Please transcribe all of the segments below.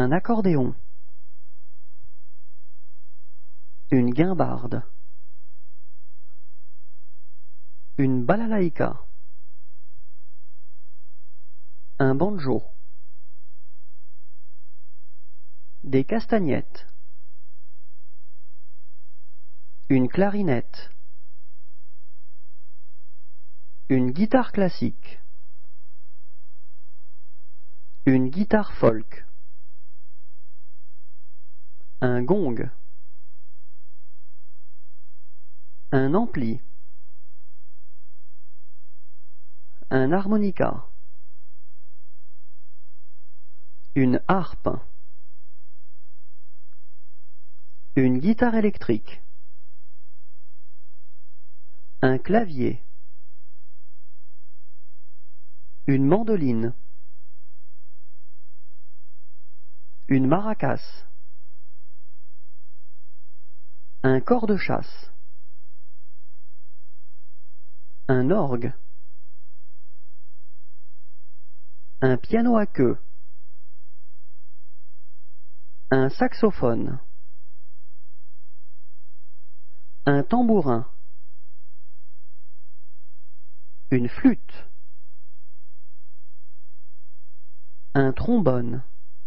un accordéon, une guimbarde, une balalaïka, un banjo, des castagnettes, une clarinette, une guitare classique, une guitare folk, un gong, un ampli, un harmonica, une harpe, une guitare électrique, un clavier, une mandoline, une maracas, un cor de chasse, un orgue, un piano à queue, un saxophone, un tambourin, une flûte, un trombone,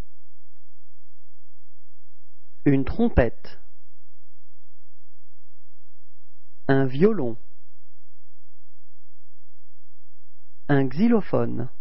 une trompette, un violon, un xylophone.